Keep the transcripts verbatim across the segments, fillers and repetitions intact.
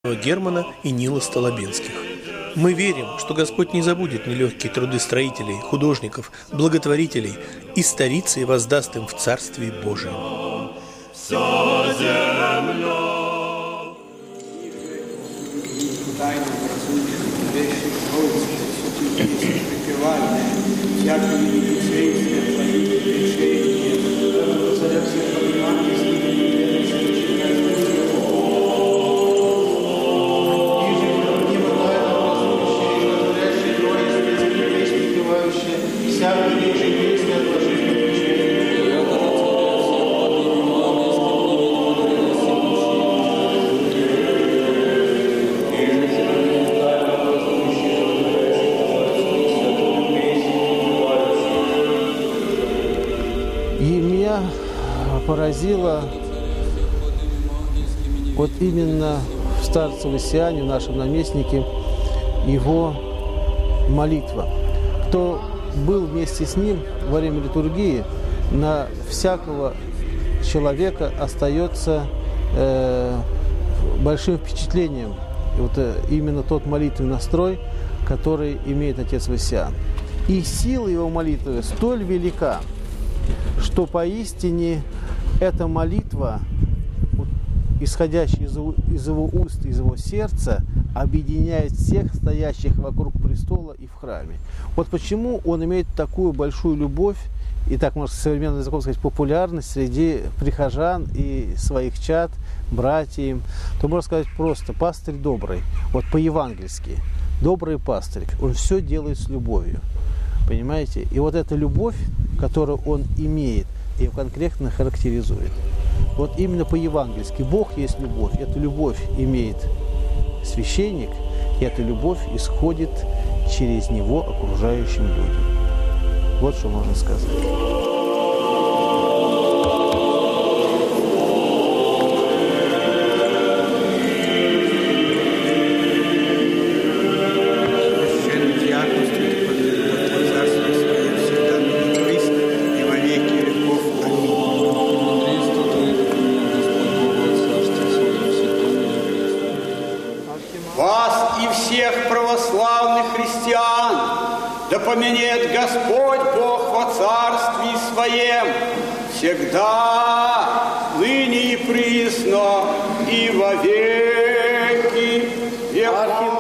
Германа и Нила Столобинских. Мы верим, что Господь не забудет нелегкие труды строителей, художников, благотворителей и старится и воздаст им в Царстве Божьем. Поразило вот именно в старцевой Сиане, в нашем наместнике, его молитва. Кто был вместе с ним во время литургии, на всякого человека остается э, большим впечатлением вот, э, именно тот молитвенный настрой, который имеет отец Васиан. И сила его молитвы столь велика, что поистине эта молитва, исходящая из его, из его уст, из его сердца, объединяет всех стоящих вокруг престола и в храме. Вот почему он имеет такую большую любовь и, так можно современным языком сказать, популярность среди прихожан и своих чад, братьев. То можно сказать просто пастырь добрый, вот по-евангельски, добрый пастырь. Он все делает с любовью, понимаете? И вот эта любовь, которую он имеет, и конкретно характеризует. Вот именно по-евангельски Бог есть любовь. Эту любовь имеет священник, и эта любовь исходит через него окружающим людям. Вот что можно сказать. Да поменет Господь Бог во Царстве Своем, всегда, ныне и присно, и во веки веков.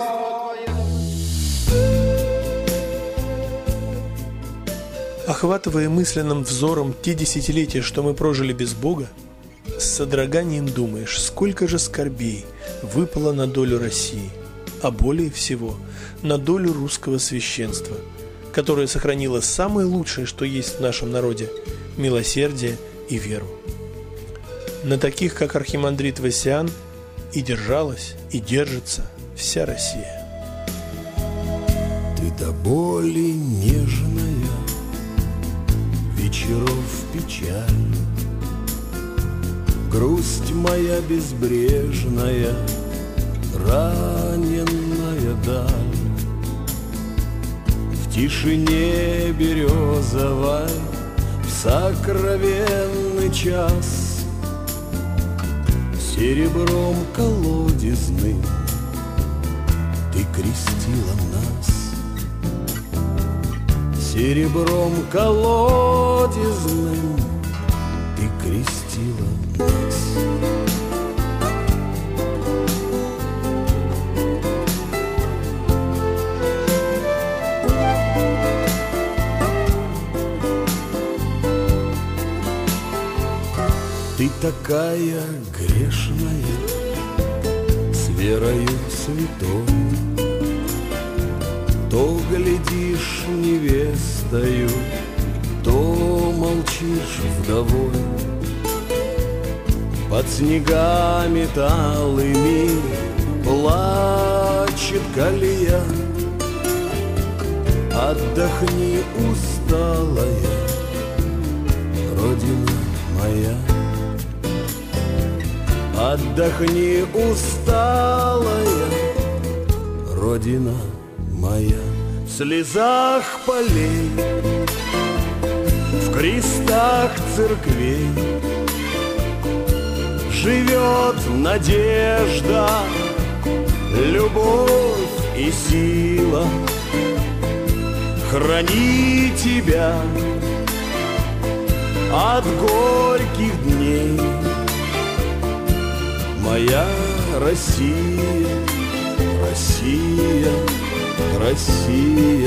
Охватывая мысленным взором те десятилетия, что мы прожили без Бога, с содроганием думаешь, сколько же скорбей выпало на долю России, а более всего на долю русского священства, которое сохранило самое лучшее, что есть в нашем народе – милосердие и веру. На таких, как архимандрит Васиан, и держалась, и держится вся Россия. Ты до боли нежная, вечеров печаль, грусть моя безбрежная, раненная даль. В тишине березовой, в сокровенный час, серебром колодезным ты крестила нас. Серебром колодезным ты крестила нас. Ты такая грешная, с верою святой, то глядишь невестою, то молчишь вдовой. Под снегами талыми плачет колея. Отдохни, усталая Родина моя. Отдохни, усталая Родина моя. В слезах полей, в крестах церквей живет надежда и сила. Храни тебя от горьких дней, моя Россия, Россия, Россия,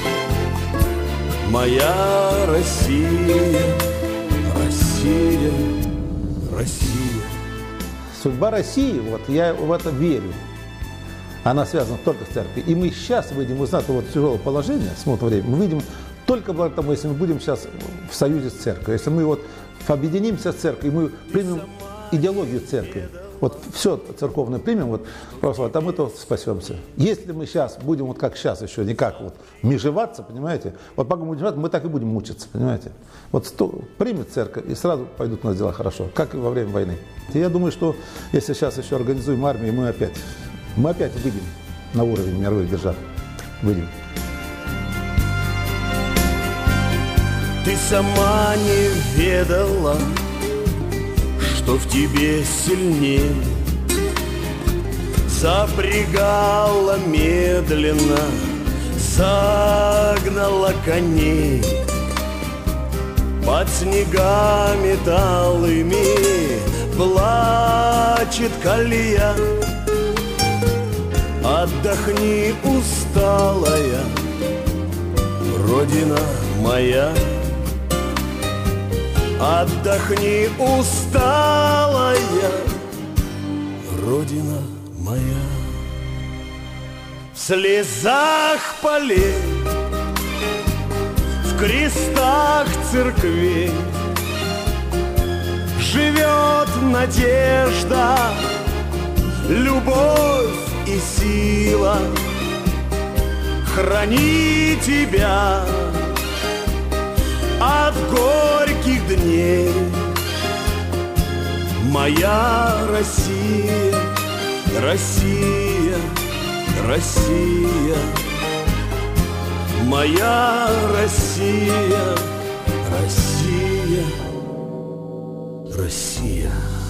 моя Россия, Россия, Россия. Судьба России, вот я в это верю, она связана только с церковью. И мы сейчас выйдем из этого вот тяжелого положения, смотрим время, мы выйдем только благодаря тому, если мы будем сейчас в союзе с церковью. Если мы вот объединимся с церковью, мы примем идеологию церкви, вот все церковное примем, вот, просто, там мы то спасемся. Если мы сейчас будем вот как сейчас еще, не как вот межеваться, понимаете, вот пока мы будем межеваться, мы так и будем мучиться, понимаете. Вот сто, примет церковь, и сразу пойдут у нас дела хорошо, как и во время войны. И я думаю, что если сейчас еще организуем армию, мы опять, мы опять выйдем на уровень мировых держав, выйдем. Ты сама не ведала, что в тебе сильнее, запрягала медленно, загнала коней под снегами талыми, плачет колея. Отдохни, усталая Родина моя. Отдохни, усталая Родина моя. В слезах полей, в крестах церквей живет надежда, любовь и сила. Храни тебя от горьких дней, моя Россия, Россия, Россия, моя Россия, Россия, Россия.